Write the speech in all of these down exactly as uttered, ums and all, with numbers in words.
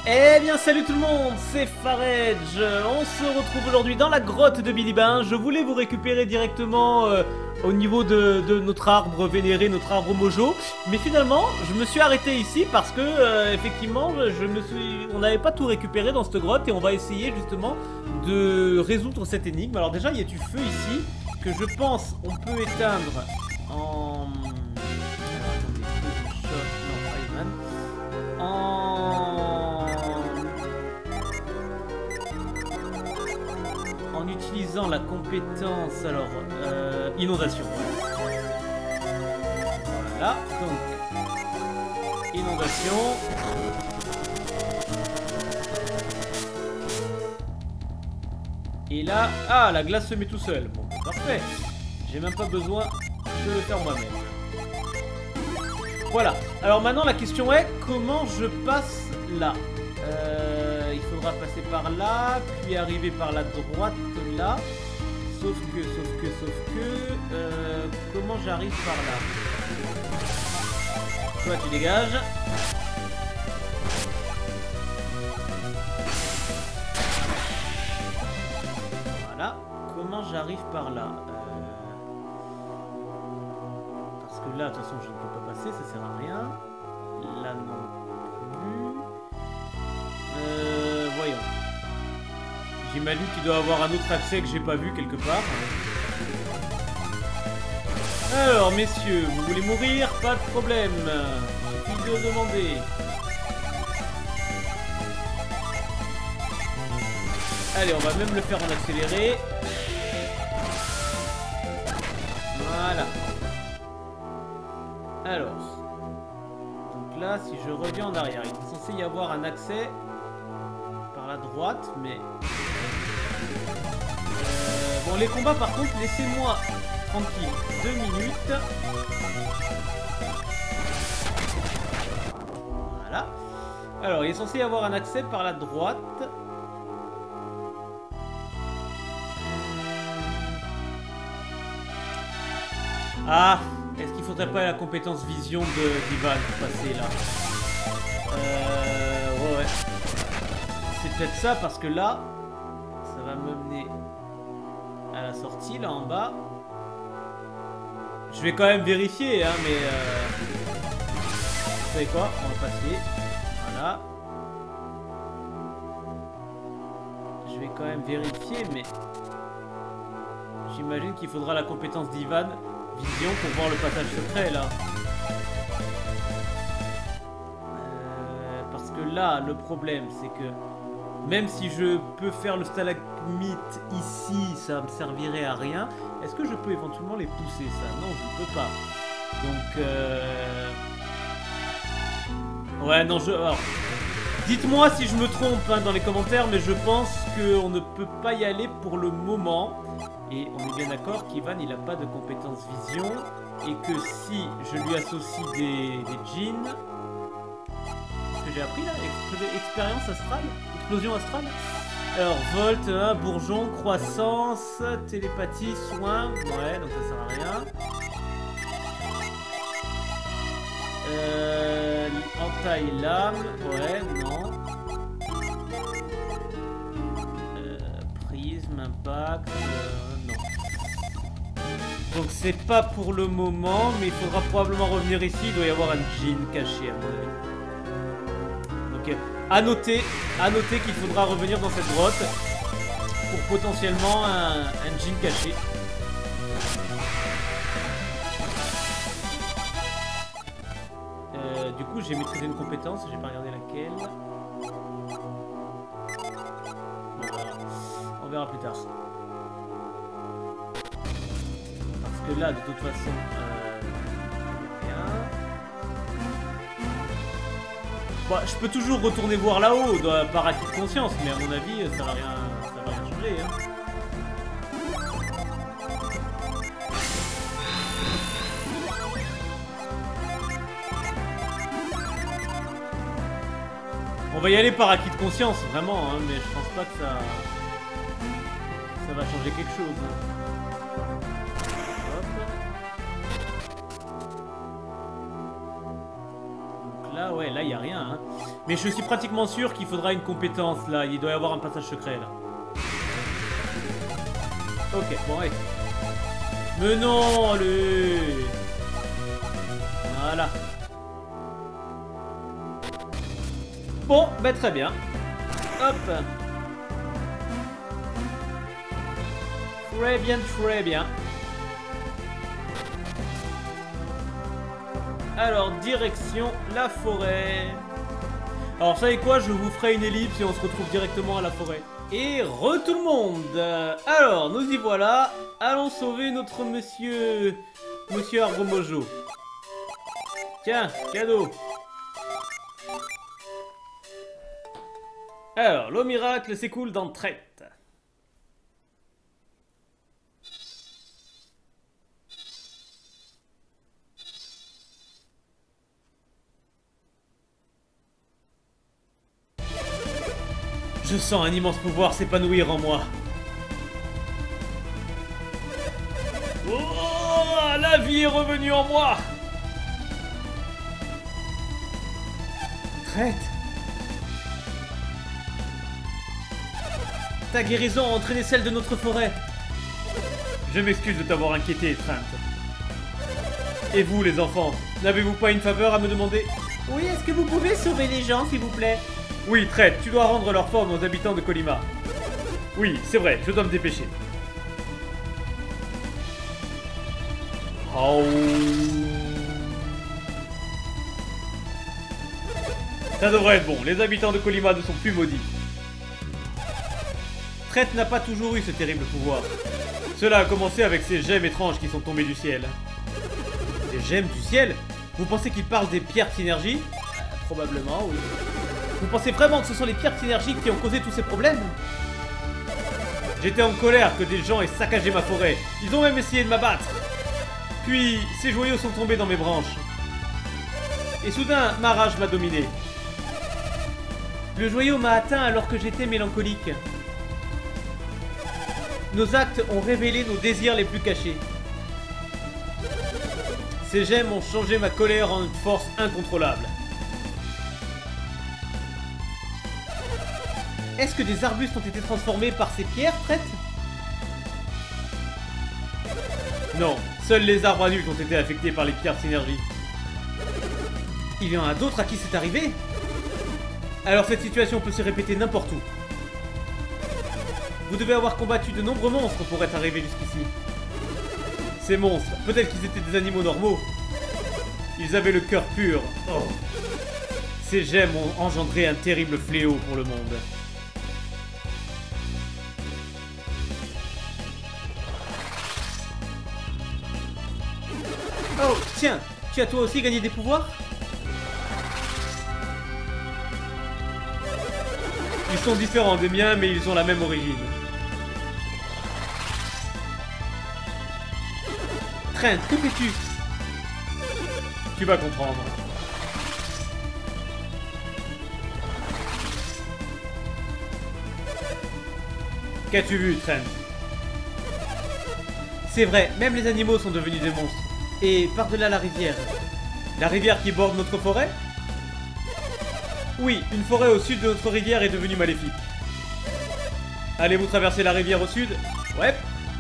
Eh bien salut tout le monde, c'est Faredge. On se retrouve aujourd'hui dans la grotte de Bilibin. Je voulais vous récupérer directement euh, au niveau de, de notre arbre vénéré, notre arbre mojo. Mais finalement, je me suis arrêté ici parce que euh, effectivement, je me suis... on n'avait pas tout récupéré dans cette grotte. Et on va essayer justement de résoudre cette énigme. Alors déjà, il y a du feu ici que je pense on peut éteindre en... En utilisant la compétence, alors, euh, inondation. Voilà, donc, inondation. Et là, ah, la glace se met tout seul. Bon, parfait. J'ai même pas besoin de le faire moi-même. Voilà. Alors maintenant, la question est, comment je passe là? euh, Il faudra passer par là, puis arriver par la droite là. Sauf que, sauf que, sauf que... Euh, comment j'arrive par là? Toi, tu dégages. Voilà. Comment j'arrive par là? euh... Parce que là, de toute façon, je ne peux pas passer, ça sert à rien. Là, non plus. Euh, voyons. J'imagine qu'il doit avoir un autre accès que j'ai pas vu quelque part. Alors, messieurs, vous voulez mourir? Pas de problème. Il suffit de demander. Allez, on va même le faire en accéléré. Voilà. Alors. Donc là, si je reviens en arrière, il est censé y avoir un accès par la droite, mais... Euh, bon, les combats, par contre, laissez-moi tranquille. Deux minutes. Voilà. Alors, il est censé y avoir un accès par la droite. Ah, est-ce qu'il faudrait pas la compétence vision de d'Ivan pour passer là? Euh... Ouais, ouais. C'est peut-être ça, parce que là, ça va me mener à la sortie, là en bas. Je vais quand même vérifier, hein, mais... Euh... Vous savez quoi? On va passer. Voilà. Je vais quand même vérifier, mais... J'imagine qu'il faudra la compétence d'Ivan Vision pour voir le passage secret, là. Euh, parce que là, le problème, c'est que... Même si je peux faire le stalagmite ici, ça me servirait à rien. Est-ce que je peux éventuellement les pousser, ça? Non, je ne peux pas. Donc, euh... ouais, non, je... Alors, dites-moi si je me trompe hein, dans les commentaires, mais je pense qu'on ne peut pas y aller pour le moment. Et on est bien d'accord qu'Ivan, il n'a pas de compétence vision. Et que si je lui associe des, des djinns... Qu'est-ce que j'ai appris là? Expérience astrale? Explosion astrale? Alors, Volt, hein, bourgeon, croissance, télépathie, soin. Ouais, donc ça sert à rien. Euh, entaille lame. Ouais, non. Euh, prisme, impact. Euh, non. Donc c'est pas pour le moment, mais il faudra probablement revenir ici. Il doit y avoir un djinn caché à mon avis. Donc euh, à noter, à noter qu'il faudra revenir dans cette grotte pour potentiellement un, un djinn caché. Euh, du coup j'ai maîtrisé une compétence, j'ai pas regardé laquelle. Voilà. On verra plus tard. Parce que là, de toute façon, euh, rien. Bon, je peux toujours retourner voir là-haut par acquis de conscience, mais à mon avis, ça va rien, ça va rien changer. Hein. On va y aller par acquis de conscience, vraiment, hein, mais je pense pas que ça, ça va changer quelque chose. Hein. là, ouais, là, il n'y a rien. Hein. Mais je suis pratiquement sûr qu'il faudra une compétence, là. Il doit y avoir un passage secret, là. Ok, bon, allez. Mais non, allez. Voilà. Bon, bah très bien. Hop. Très bien, très bien. Alors, direction la forêt. Alors, vous savez quoi? Je vous ferai une ellipse et on se retrouve directement à la forêt. Et re tout le monde. Alors, nous y voilà. Allons sauver notre monsieur... Monsieur Arbre Mojo. Tiens, cadeau. Alors, l'eau miracle s'écoule dans Traite. Je sens un immense pouvoir s'épanouir en moi. Oh, la vie est revenue en moi. Traite. Ta guérison a entraîné celle de notre forêt. Je m'excuse de t'avoir inquiété, Trent. Et vous, les enfants, n'avez-vous pas une faveur à me demander? Oui, est-ce que vous pouvez sauver les gens, s'il vous plaît? Oui, Trent, tu dois rendre leur forme aux habitants de Colima. Oui, c'est vrai, je dois me dépêcher. Oh. Ça devrait être bon, les habitants de Colima ne sont plus maudits. Traite n'a pas toujours eu ce terrible pouvoir. Cela a commencé avec ces gemmes étranges qui sont tombées du ciel. Des gemmes du ciel? Vous pensez qu'il parle des pierres synergie? euh, Probablement, oui. Vous pensez vraiment que ce sont les pierres synergiques qui ont causé tous ces problèmes? J'étais en colère que des gens aient saccagé ma forêt. Ils ont même essayé de m'abattre. Puis, ces joyaux sont tombés dans mes branches. Et soudain, ma rage m'a dominé. Le joyau m'a atteint alors que j'étais mélancolique. Nos actes ont révélé nos désirs les plus cachés. Ces gemmes ont changé ma colère en une force incontrôlable. Est-ce que des arbustes ont été transformés par ces pierres, Traite? Non, seuls les arbres adultes ont été affectés par les pierres synergie. Il y en a d'autres à qui c'est arrivé? Alors cette situation peut se répéter n'importe où. Vous devez avoir combattu de nombreux monstres pour être arrivé jusqu'ici. Ces monstres, peut-être qu'ils étaient des animaux normaux. Ils avaient le cœur pur. Oh. Ces gemmes ont engendré un terrible fléau pour le monde. Oh, tiens, tu as toi aussi gagné des pouvoirs? Ils sont différents des miens, mais ils ont la même origine. Trent, que fais-tu? Tu vas comprendre. Qu'as-tu vu, Trent? C'est vrai, même les animaux sont devenus des monstres. Et par-delà la rivière. La rivière qui borde notre forêt? Oui, une forêt au sud de notre rivière est devenue maléfique. Allez-vous traverser la rivière au sud? Ouais.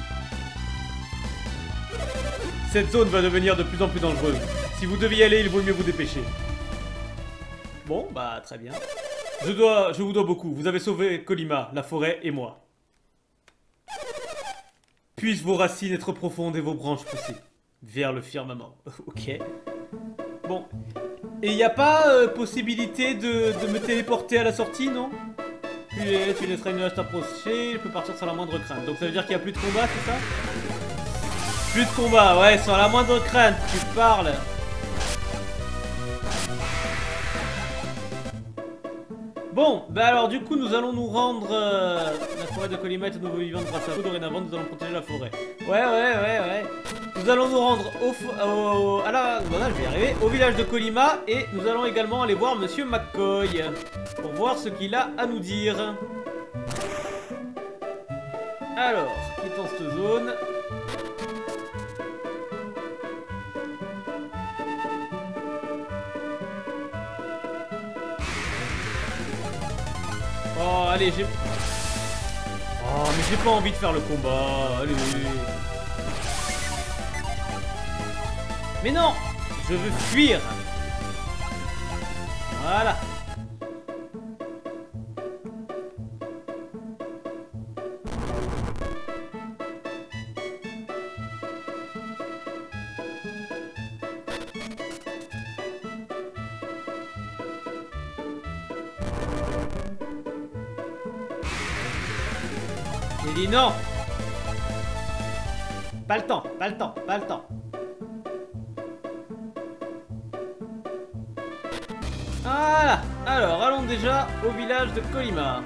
Cette zone va devenir de plus en plus dangereuse. Si vous deviez y aller, il vaut mieux vous dépêcher. Bon, bah très bien. Je dois, je vous dois beaucoup. Vous avez sauvé Colima, la forêt et moi. Puissent vos racines être profondes et vos branches pousser vers le firmament. Ok. Bon. Et il n'y a pas euh, possibilité de, de me téléporter à la sortie, non? Puis tu laisseras une hache t'approcher, je peux partir sans la moindre crainte. Donc ça veut dire qu'il n'y a plus de combat, c'est ça? Plus de combat, ouais, sans la moindre crainte, tu parles. Bon, bah alors du coup nous allons nous rendre... Euh, la forêt de Colima est à nouveau vivante grâce à vous, dorénavant nous allons protéger la forêt. Ouais, ouais, ouais, ouais. Nous allons nous rendre au, au, à la... Voilà, je vais y arriver, au village de Colima et nous allons également aller voir Monsieur McCoy pour voir ce qu'il a à nous dire. Alors, quittons cette zone. allez, j'ai... Oh, mais j'ai pas envie de faire le combat. Allez. Mais non, je veux fuir. Voilà. J'ai dit non. Pas le temps, pas le temps, pas le temps. Voilà. Alors, allons déjà au village de Colima.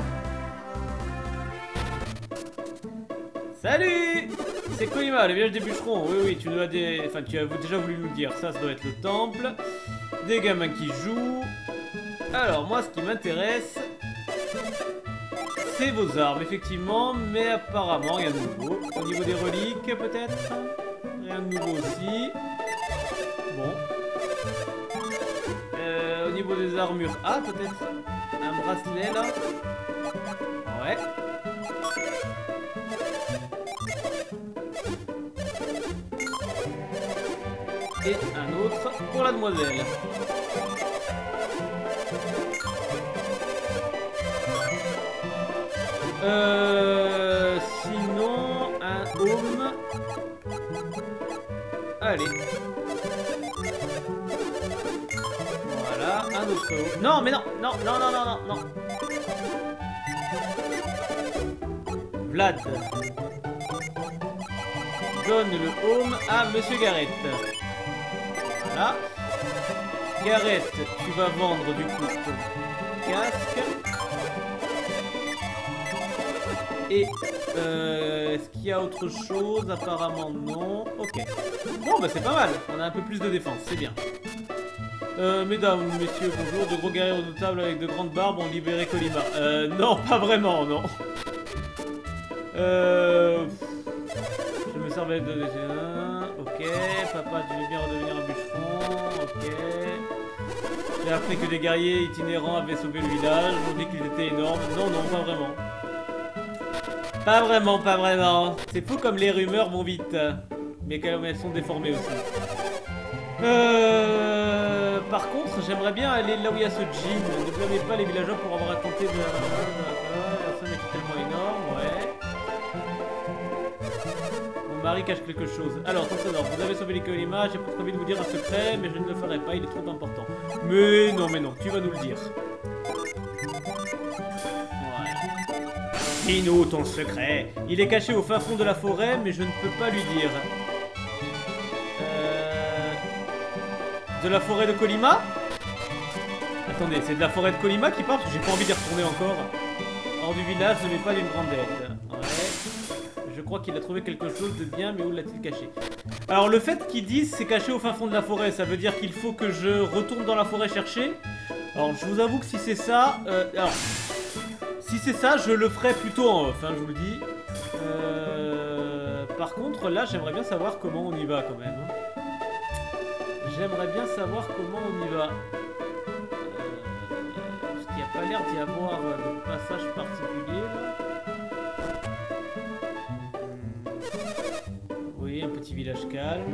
Salut. C'est Colima, le village des bûcherons. Oui, oui, tu nous as des... Enfin, tu as déjà voulu nous le dire. Ça, ça doit être le temple. Des gamins qui jouent. Alors, moi, ce qui m'intéresse... c'est vos armes, effectivement, mais apparemment, rien de nouveau. Au niveau des reliques, peut-être. Rien de nouveau aussi. Bon. Euh, au niveau des armures... Ah, peut-être un bracelet, là. Ouais. Et un autre pour la demoiselle. Euh, sinon, un home. Allez. Voilà, un autre home. Non, mais non, non, non, non, non, non, non. Vlad. Donne le home à Monsieur Garrett. Voilà. Garrett, tu vas vendre du coup ton casque. Et euh, est-ce qu'il y a autre chose? Apparemment non. Ok. Bon bah c'est pas mal. On a un peu plus de défense, c'est bien. Euh, mesdames, messieurs, bonjour. De gros guerriers redoutables avec de grandes barbes ont libéré Colima. Euh, non, pas vraiment, non. Euh... Je me servais de... Ok. Papa, tu veux bien redevenir un bûcheron? Ok. J'ai appris que des guerriers itinérants avaient sauvé le village. On dit qu'ils étaient énormes. Non, non, pas vraiment. Pas vraiment, pas vraiment. C'est fou comme les rumeurs vont vite. Mais comme elles sont déformées aussi. Euh... Par contre, j'aimerais bien aller là où il y a ce gym. Ne blâmez pas les villageois pour avoir tenté de... La scène est tellement énorme, ouais. Mon mari cache quelque chose. Alors, Tonsonor, vous avez sauvé les Colima. J'ai presque envie de vous dire un secret, mais je ne le ferai pas, il est trop important. Mais non, mais non, tu vas nous le dire. Dis-nous ton secret. Il est caché au fin fond de la forêt, mais je ne peux pas lui dire. Euh... De la forêt de Colima? Attendez, c'est de la forêt de Colima qui parle? Parce que j'ai pas envie d'y retourner encore. Hors du village, ne met pas d'une grande dette. Ouais. Je crois qu'il a trouvé quelque chose de bien, mais où l'a-t-il caché? Alors le fait qu'ils disent c'est caché au fin fond de la forêt, ça veut dire qu'il faut que je retourne dans la forêt chercher? Alors je vous avoue que si c'est ça... Euh, alors... Si c'est ça, je le ferai plutôt en off, hein, je vous le dis. Euh... Par contre, là, j'aimerais bien savoir comment on y va, quand même. Hein. J'aimerais bien savoir comment on y va. Euh... Parce qu'il n'y a pas l'air d'y avoir de passage particulier, là. Oui, un petit village calme.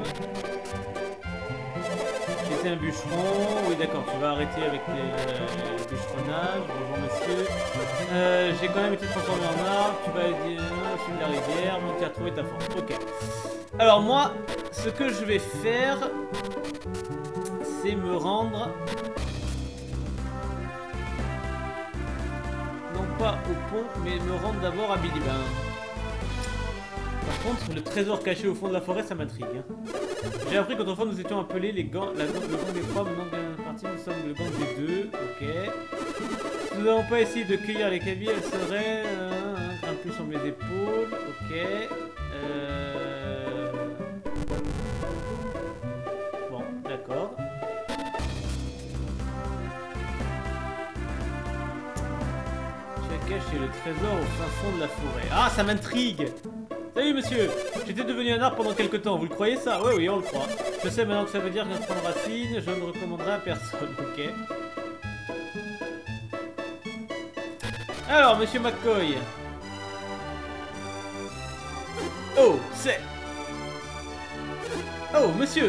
J'étais un bûcheron. Oui, d'accord, tu vas arrêter avec les, euh, le bûcheronnage. Bonjour, monsieur. Euh, J'ai quand même été transformé en arbre. Tu vas dire euh, sur la rivière. Bon, tu as retrouvé ta forme. Ok. Alors, moi, ce que je vais faire, c'est me rendre. Non pas au pont, mais me rendre d'abord à Bilibin. Par contre, le trésor caché au fond de la forêt, ça m'intrigue. Hein. J'ai appris qu'autrefois nous étions appelés les gants, la, le gang des trois, maintenant bien parti, nous sommes le gang des deux. Ok. Nous n'avons pas essayé de cueillir les cabis, elles seraient euh, un peu sur mes épaules. Ok. Euh... Bon, d'accord. Tu as caché le trésor au fin fond de la forêt. Ah, ça m'intrigue! Salut monsieur, j'étais devenu un arbre pendant quelques temps, vous le croyez ça? Oui, oui, on le croit. Je sais maintenant que ça veut dire que prendre racine, je ne recommanderai à personne, ok. Alors, monsieur McCoy. Oh, c'est... Oh, monsieur.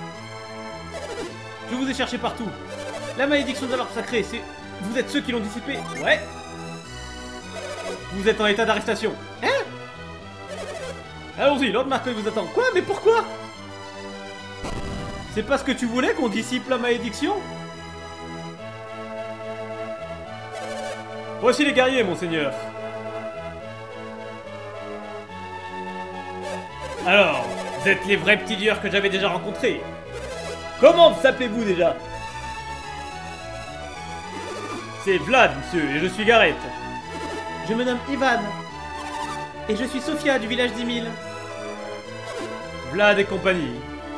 Je vous ai cherché partout. La malédiction de l'arbre sacré, c'est... Vous êtes ceux qui l'ont dissipée? Ouais. Vous êtes en état d'arrestation. Hein? Allons-y, Lord McCoy vous attend. Quoi? Mais pourquoi? C'est parce que tu voulais qu'on dissipe la malédiction? Voici les guerriers, monseigneur. Alors, vous êtes les vrais petits dieux que j'avais déjà rencontrés. Comment vous appelez-vous déjà? C'est Vlad, monsieur, et je suis Gareth. Je me nomme Ivan. Et je suis Sophia du village dix mille. Vlad et compagnie.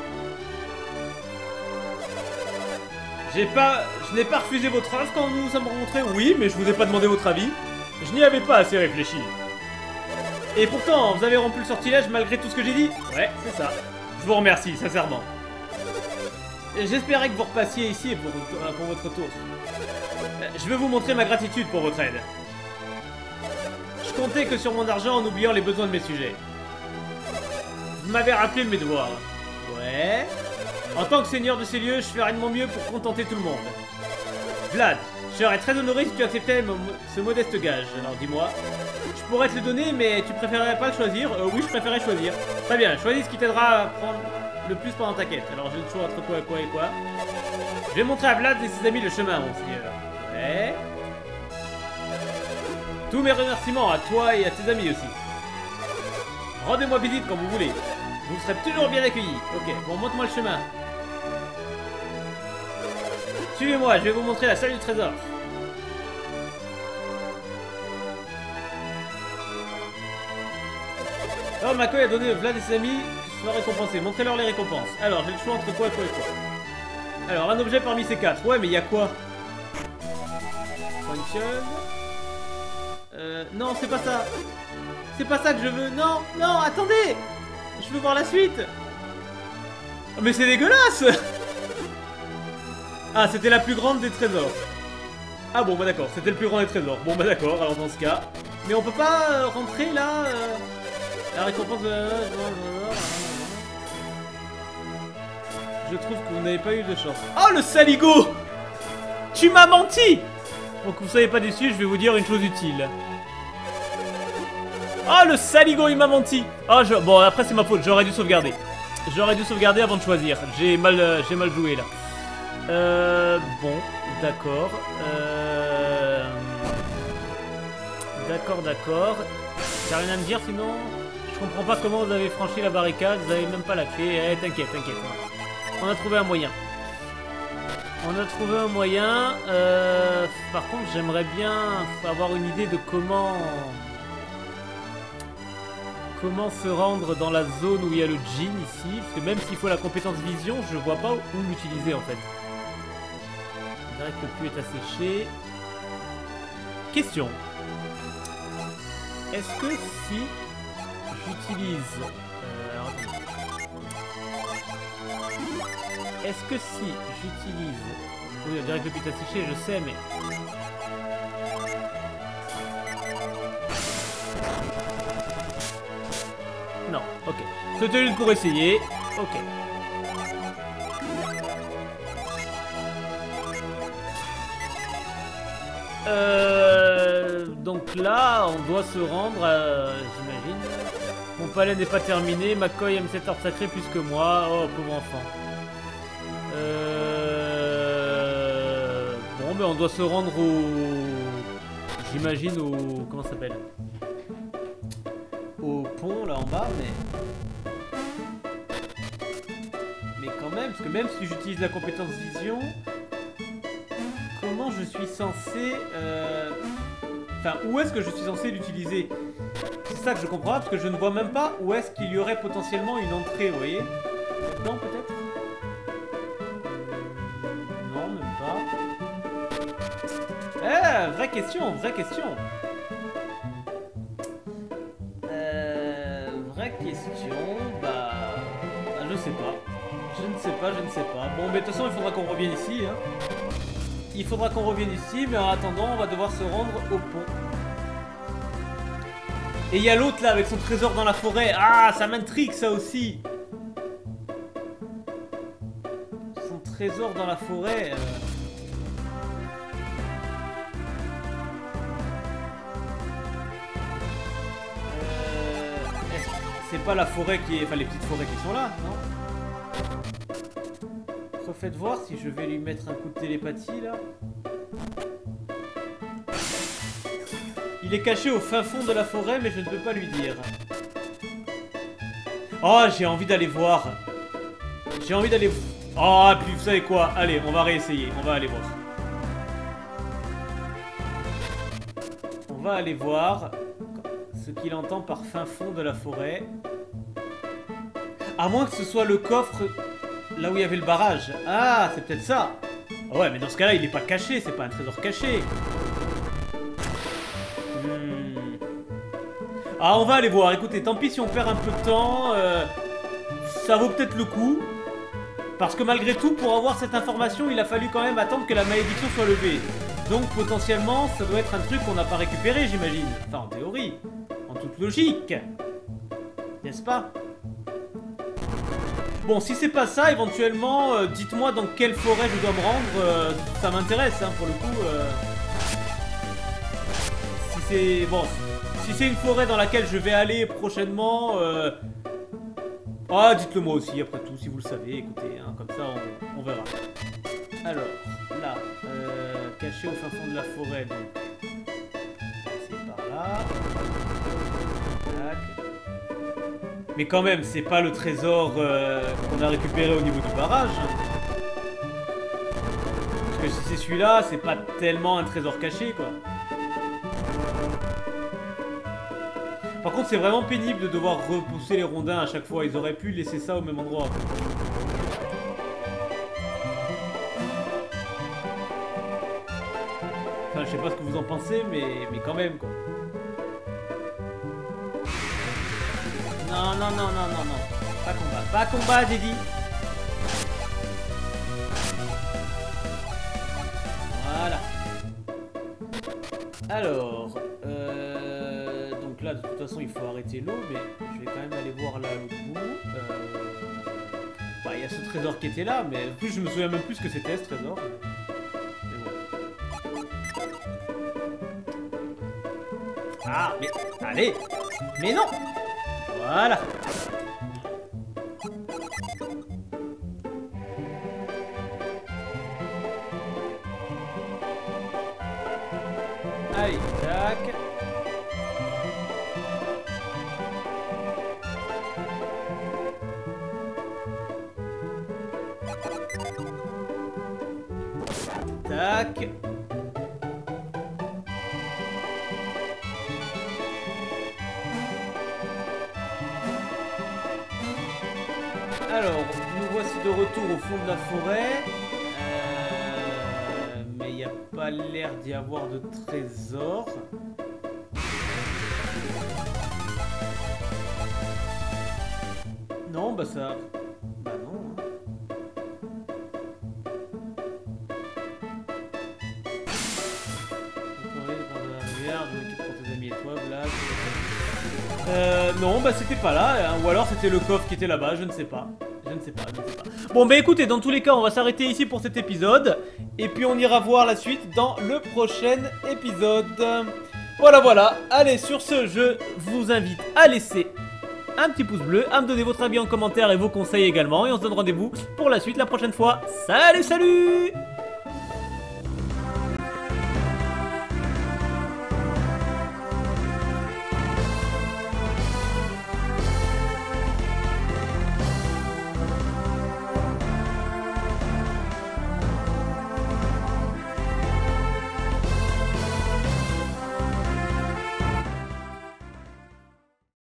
J'ai pas... Je n'ai pas refusé votre offre quand nous nous sommes rencontrés. Oui, mais je vous ai pas demandé votre avis. Je n'y avais pas assez réfléchi. Et pourtant, vous avez rompu le sortilège malgré tout ce que j'ai dit? Ouais, c'est ça. Je vous remercie, sincèrement. J'espérais que vous repassiez ici pour, pour votre tour. Je veux vous montrer ma gratitude pour votre aide. Je comptais que sur mon argent en oubliant les besoins de mes sujets. Vous m'avez rappelé mes devoirs. Ouais. En tant que seigneur de ces lieux, je ferai de mon mieux pour contenter tout le monde. Vlad, je serais très honoré si tu acceptais ce modeste gage. Alors dis-moi. Je pourrais te le donner, mais tu préférerais pas le choisir? euh, Oui, je préférerais choisir. Très bien, choisis ce qui t'aidera à prendre le plus pendant ta quête. Alors j'ai le choix entre quoi et quoi et quoi. Je vais montrer à Vlad et ses amis le chemin, mon seigneur. Ouais. Tous mes remerciements à toi et à tes amis aussi. Rendez-moi visite quand vous voulez. Vous serez toujours bien accueillis. Ok, bon, montre-moi le chemin. Suivez-moi, je vais vous montrer la salle du trésor. Alors, McCoy a donné Vlad et ses amis qui seront récompensés. Montrez-leur les récompenses. Alors, j'ai le choix entre quoi et quoi et quoi. Alors, un objet parmi ces quatre. Ouais, mais il y a quoi? Function. Euh, non, c'est pas ça. C'est pas ça que je veux. Non, non, attendez. Je veux voir la suite. Oh, mais c'est dégueulasse. Ah, c'était la plus grande des trésors. Ah bon, bah d'accord, c'était le plus grand des trésors. Bon, bah d'accord, alors dans ce cas. Mais on peut pas euh, rentrer là euh, la récompense de... Je trouve que vous n'avez pas eu de chance. Oh, le saligo! Tu m'as menti! Pour que vous soyez pas déçus, je vais vous dire une chose utile. Oh, le saligo, il m'a menti! Oh, je... Bon, après, c'est ma faute, j'aurais dû sauvegarder. J'aurais dû sauvegarder avant de choisir. J'ai mal, euh, j'ai mal joué, là. Euh... Bon, d'accord. Euh... D'accord, d'accord. T'as rien à me dire, sinon? Je comprends pas comment vous avez franchi la barricade, vous avez même pas la clé. Eh, t'inquiète, t'inquiète. On a trouvé un moyen. On a trouvé un moyen. Euh... Par contre, j'aimerais bien avoir une idée de comment... Comment se rendre dans la zone où il y a le djinn ici. Parce que même s'il faut la compétence vision, je vois pas où l'utiliser en fait. On dirait que le puits est asséché. Question. Est-ce que si j'utilise... Euh, Est-ce que si j'utilise... Oui, on dirait que le puits est asséché, je sais, mais... Non, ok. C'était juste pour essayer. Ok. Euh, donc là, on doit se rendre, euh, j'imagine. Mon palais n'est pas terminé. McCoy aime cet arbre sacré plus que moi. Oh, pauvre enfant. Euh... Bon, ben on doit se rendre au... J'imagine au... Comment ça s'appelle? Au pont, là en bas, mais... Mais quand même, parce que même si j'utilise la compétence vision... Comment je suis censé... Euh... Enfin, où est-ce que je suis censé l'utiliser? C'est ça que je comprends pas, parce que je ne vois même pas où est-ce qu'il y aurait potentiellement une entrée, vous voyez? Là-dedans, peut-être? Non, même pas. Eh, vraie question, vraie question. Euh... Vraie question, bah... bah... Je sais pas. Je ne sais pas, je ne sais pas. Bon, mais de toute façon, il faudra qu'on revienne ici, hein. Il faudra qu'on revienne ici, mais en attendant, on va devoir se rendre au pont. Et il y a l'autre là avec son trésor dans la forêt. Ah, ça m'intrigue ça aussi. Son trésor dans la forêt. Euh... Euh... C'est pas la forêt qui est... Enfin les petites forêts qui sont là, non? Faites voir si je vais lui mettre un coup de télépathie là. Il est caché au fin fond de la forêt, mais je ne peux pas lui dire. Oh, j'ai envie d'aller voir. J'ai envie d'aller... Oh, puis vous savez quoi? Allez, on va réessayer. On va aller voir. On va aller voir ce qu'il entend par fin fond de la forêt. À moins que ce soit le coffre... Là où il y avait le barrage. Ah, c'est peut-être ça. Oh ouais, mais dans ce cas-là, il n'est pas caché. C'est pas un trésor caché. Hmm. Ah, on va aller voir. Écoutez, tant pis si on perd un peu de temps. Euh, ça vaut peut-être le coup. Parce que malgré tout, pour avoir cette information, il a fallu quand même attendre que la malédiction soit levée. Donc, potentiellement, ça doit être un truc qu'on n'a pas récupéré, j'imagine. Enfin, en théorie. En toute logique. N'est-ce pas ? Bon, si c'est pas ça, éventuellement, euh, dites-moi dans quelle forêt je dois me rendre. Euh, ça m'intéresse, hein, pour le coup. Euh... Si c'est... Bon, si c'est une forêt dans laquelle je vais aller prochainement... Euh... Ah, dites-le moi aussi, après tout, si vous le savez. Écoutez, hein, comme ça, on, on verra. Alors, là, euh, caché au fin fond de la forêt, donc... C'est par là. Tac. Mais quand même, c'est pas le trésor euh, qu'on a récupéré au niveau du barrage. Parce que si c'est celui-là, c'est pas tellement un trésor caché, quoi. Par contre, c'est vraiment pénible de devoir repousser les rondins à chaque fois. Ils auraient pu laisser ça au même endroit. Enfin, je sais pas ce que vous en pensez, mais, mais quand même, quoi. Non, non, non, non, non, non. Pas combat. Pas combat, j'ai dit. Voilà. Alors. Euh, donc là, de toute façon, il faut arrêter l'eau. Mais je vais quand même aller voir là à l'autre bout. Euh, bah, il y a ce trésor qui était là. Mais en plus, je me souviens même plus ce que c'était ce trésor. Mais bon. Ah, mais. Allez. Mais non. Voilà. Allez, tac. Tac. Alors, nous voici de retour au fond de la forêt. Euh, mais il n'y a pas l'air d'y avoir de trésor. Non, bah ça... Bah non. Hein. Euh, non, bah c'était pas là, hein. Ou alors c'était le coffre qui était là-bas, je ne sais pas. Je ne sais pas, je ne sais pas. Bon, bah écoutez, dans tous les cas, on va s'arrêter ici pour cet épisode. Et puis on ira voir la suite dans le prochain épisode. Voilà, voilà. Allez, sur ce, je vous invite à laisser un petit pouce bleu, à me donner votre avis en commentaire et vos conseils également. Et on se donne rendez-vous pour la suite la prochaine fois. Salut, salut!